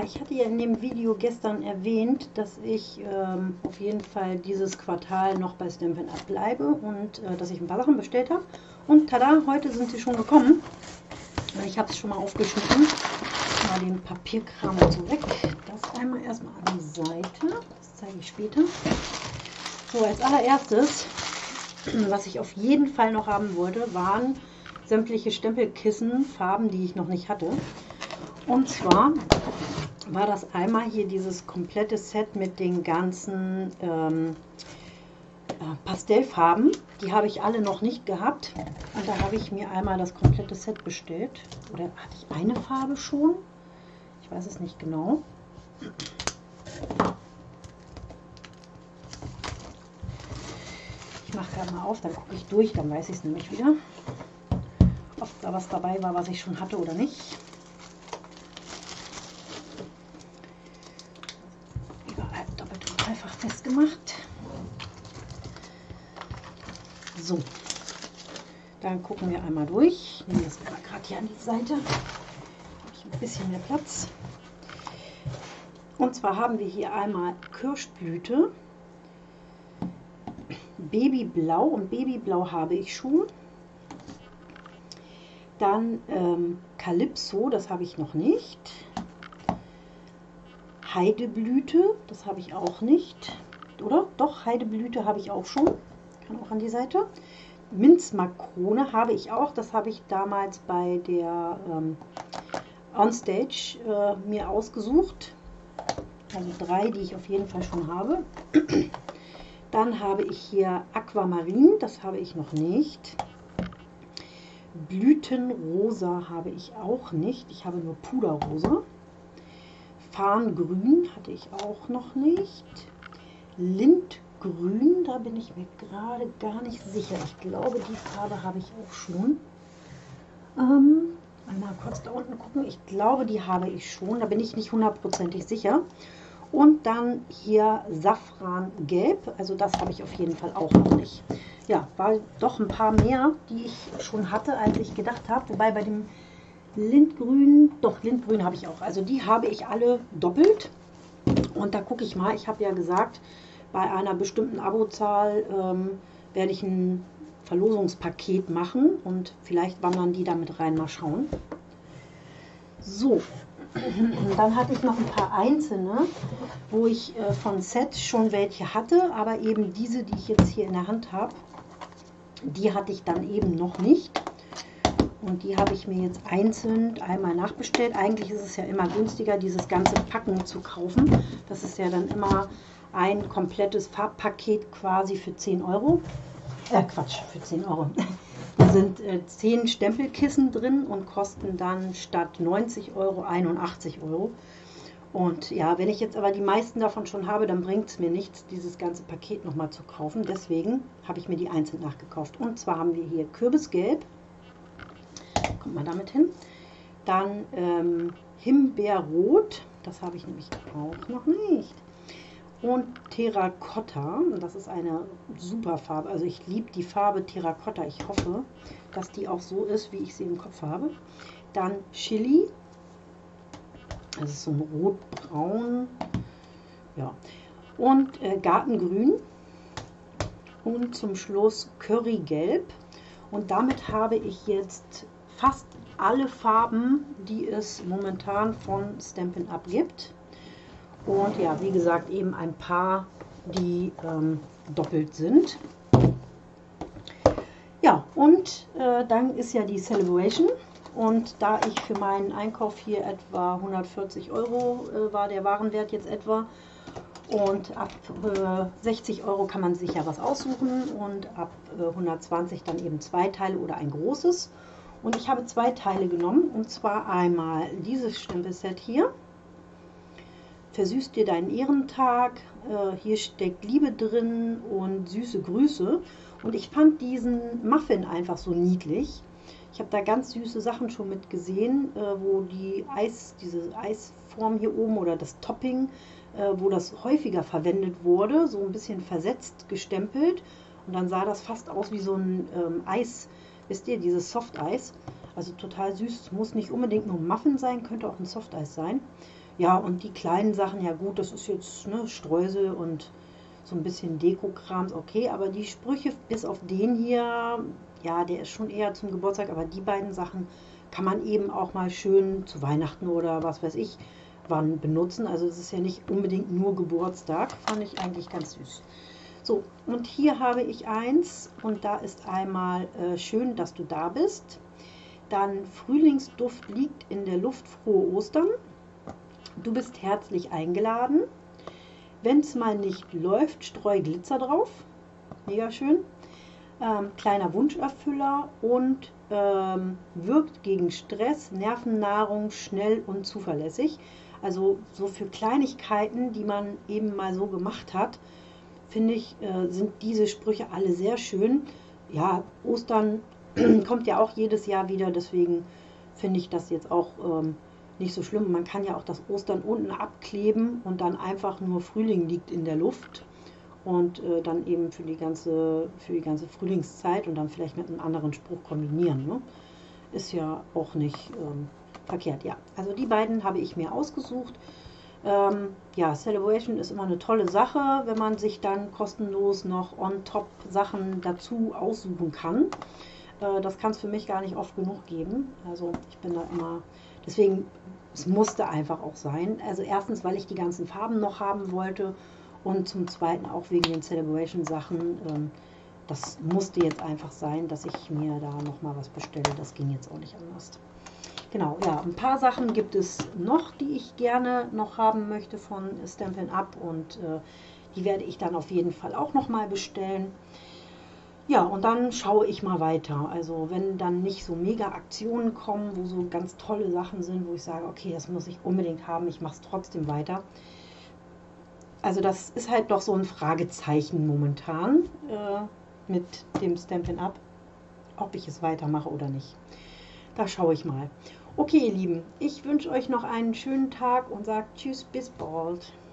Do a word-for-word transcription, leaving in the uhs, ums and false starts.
Ja, ich hatte ja in dem Video gestern erwähnt, dass ich ähm, auf jeden Fall dieses Quartal noch bei Stampin' Up bleibe und äh, dass ich ein paar Sachen bestellt habe. Und tada, heute sind sie schon gekommen. Ich habe es schon mal aufgeschnitten. Mal den Papierkram so weg. Das einmal erstmal an die Seite. Das zeige ich später. So, als allererstes, was ich auf jeden Fall noch haben wollte, waren sämtliche Stempelkissen-Farben, die ich noch nicht hatte. Und zwar war das einmal hier dieses komplette Set mit den ganzen ähm, äh, Pastellfarben. Die habe ich alle noch nicht gehabt. Und da habe ich mir einmal das komplette Set bestellt. Oder hatte ich eine Farbe schon? Ich weiß es nicht genau. Ich mache gerade mal auf, dann gucke ich durch, dann weiß ich es nämlich wieder, ob da was dabei war, was ich schon hatte oder nicht. Überall doppelt und dreifach festgemacht. So, dann gucken wir einmal durch. Ich nehme das mal gerade hier an die Seite. Habe ich ein bisschen mehr Platz. Und zwar haben wir hier einmal Kirschblüte, Babyblau, und Babyblau habe ich schon. Dann ähm, Calypso, das habe ich noch nicht. Heideblüte, das habe ich auch nicht. Oder? Doch, Heideblüte habe ich auch schon. Kann auch an die Seite. Minzmakrone habe ich auch. Das habe ich damals bei der ähm, Onstage äh, mir ausgesucht. Also drei, die ich auf jeden Fall schon habe. Dann habe ich hier Aquamarin, das habe ich noch nicht. Blütenrosa habe ich auch nicht. Ich habe nur Puderrosa. Farngrün hatte ich auch noch nicht. Lindgrün, da bin ich mir gerade gar nicht sicher. Ich glaube, die Farbe habe ich auch schon. Ähm, einmal kurz da unten gucken. Ich glaube, die habe ich schon. Da bin ich nicht hundertprozentig sicher. Und dann hier Safrangelb, also das habe ich auf jeden Fall auch noch nicht. Ja, war doch ein paar mehr, die ich schon hatte, als ich gedacht habe. Wobei bei dem Lindgrün, doch Lindgrün habe ich auch. Also die habe ich alle doppelt. Und da gucke ich mal, ich habe ja gesagt, bei einer bestimmten Abozahl ähm, werde ich ein Verlosungspaket machen. Und vielleicht wandern die damit rein, mal schauen. So. Dann hatte ich noch ein paar einzelne, wo ich äh, von Sets schon welche hatte, aber eben diese, die ich jetzt hier in der Hand habe, die hatte ich dann eben noch nicht. Und die habe ich mir jetzt einzeln einmal nachbestellt. Eigentlich ist es ja immer günstiger, dieses ganze Packen zu kaufen. Das ist ja dann immer ein komplettes Farbpaket quasi für zehn Euro. Äh, Quatsch, für zehn Euro. Da sind äh, zehn Stempelkissen drin und kosten dann statt neunzig Euro einundachtzig Euro. Und ja, wenn ich jetzt aber die meisten davon schon habe, dann bringt es mir nichts, dieses ganze Paket nochmal zu kaufen. Deswegen habe ich mir die einzeln nachgekauft. Und zwar haben wir hier Kürbisgelb. Kommt mal damit hin. Dann ähm, Himbeerrot. Das habe ich nämlich auch noch nicht. Und Terrakotta, das ist eine super Farbe, also ich liebe die Farbe Terrakotta, ich hoffe, dass die auch so ist, wie ich sie im Kopf habe. Dann Chili, das ist so ein rot-braun, ja, und äh, Gartengrün und zum Schluss Currygelb. Und damit habe ich jetzt fast alle Farben, die es momentan von Stampin' Up gibt. Und ja, wie gesagt, eben ein paar, die ähm, doppelt sind. Ja, und äh, dann ist ja die Celebration. Und da ich für meinen Einkauf hier etwa hundertvierzig Euro äh, war der Warenwert jetzt etwa. Und ab äh, sechzig Euro kann man sich ja was aussuchen. Und ab äh, hundertzwanzig dann eben zwei Teile oder ein großes. Und ich habe zwei Teile genommen. Und zwar einmal dieses Stempelset hier. Versüßt dir deinen Ehrentag, äh, hier steckt Liebe drin und süße Grüße. Und ich fand diesen Muffin einfach so niedlich. Ich habe da ganz süße Sachen schon mit gesehen, äh, wo die Eis, diese Eisform hier oben oder das Topping, äh, wo das häufiger verwendet wurde, so ein bisschen versetzt gestempelt. Und dann sah das fast aus wie so ein ähm, Eis, wisst ihr, dieses Softeis. Also total süß, muss nicht unbedingt nur Muffin sein, könnte auch ein Softeis sein. Ja, und die kleinen Sachen, ja gut, das ist jetzt ne, Streusel und so ein bisschen Dekokrams, okay, aber die Sprüche bis auf den hier, ja, der ist schon eher zum Geburtstag, aber die beiden Sachen kann man eben auch mal schön zu Weihnachten oder was weiß ich wann benutzen. Also es ist ja nicht unbedingt nur Geburtstag, fand ich eigentlich ganz süß. So, und hier habe ich eins und da ist einmal äh, schön, dass du da bist. Dann Frühlingsduft liegt in der Luft, frohe Ostern. Du bist herzlich eingeladen. Wenn es mal nicht läuft, streu Glitzer drauf. Mega schön. Ähm, kleiner Wunscherfüller und ähm, wirkt gegen Stress, Nervennahrung, schnell und zuverlässig. Also so für Kleinigkeiten, die man eben mal so gemacht hat, finde ich, äh, sind diese Sprüche alle sehr schön. Ja, Ostern kommt ja auch jedes Jahr wieder, deswegen finde ich das jetzt auch ähm, nicht so schlimm. Man kann ja auch das Ostern unten abkleben und dann einfach nur Frühling liegt in der Luft und äh, dann eben für die ganze, für die ganze Frühlingszeit und dann vielleicht mit einem anderen Spruch kombinieren. Ne? Ist ja auch nicht ähm, verkehrt. Ja, also die beiden habe ich mir ausgesucht. Ähm, ja, Celebration ist immer eine tolle Sache, wenn man sich dann kostenlos noch on top Sachen dazu aussuchen kann. Äh, das kann es für mich gar nicht oft genug geben. Also ich bin da immer, deswegen, es musste einfach auch sein. Also erstens, weil ich die ganzen Farben noch haben wollte und zum Zweiten auch wegen den Celebration-Sachen. Ähm, das musste jetzt einfach sein, dass ich mir da nochmal was bestelle. Das ging jetzt auch nicht anders. Genau, ja, ein paar Sachen gibt es noch, die ich gerne noch haben möchte von Stampin' Up und äh, die werde ich dann auf jeden Fall auch nochmal bestellen. Ja, und dann schaue ich mal weiter. Also wenn dann nicht so mega Aktionen kommen, wo so ganz tolle Sachen sind, wo ich sage, okay, das muss ich unbedingt haben, ich mache es trotzdem weiter. Also das ist halt doch so ein Fragezeichen momentan äh, mit dem Stampin' Up, ob ich es weitermache oder nicht. Da schaue ich mal. Okay, ihr Lieben, ich wünsche euch noch einen schönen Tag und sage Tschüss, bis bald.